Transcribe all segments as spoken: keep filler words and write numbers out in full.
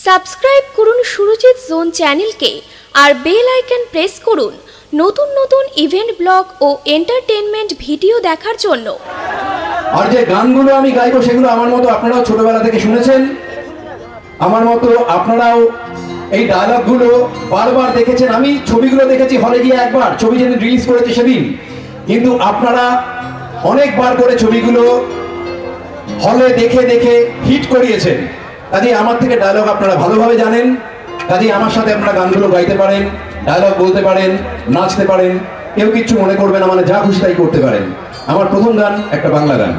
Subscribe করুন Surajit zone চ্যানেলকে আর bell icon press করুন নতুন নতুন ইভেন্ট ব্লগ ও এন্টারটেইনমেন্ট ভিডিও দেখার জন্য। আর যে গানগুলো আমি গাইবো সেগুলো আমার মতো আপনারাও ছোটবেলা থেকে শুনেছেন, আমার মতো আপনারাও এই ডায়লগগুলো বারবার দেখেছেন। আমি ছবিগুলো দেখেছি হলে গিয়ে একবার, ছবি যেদিন রিলিজ করেছে সেদিন, কিন্তু আপনারা অনেকবার করে ছবিগুলো হলে দেখে দেখে হিট করিয়েছেন। কাজে আমার থেকে ডায়লগ আপনারা ভালোভাবে জানেন, কাজে আমার সাথে আপনারা গানগুলো গাইতে পারেন, ডায়লগ বলতে পারেন, নাচতে পারেন, কেউ কিচ্ছু মনে করবে না, মানে যা খুশি তাই করতে পারেন। আমার প্রথম গান একটা বাংলা গান।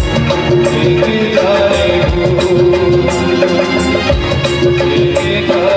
Take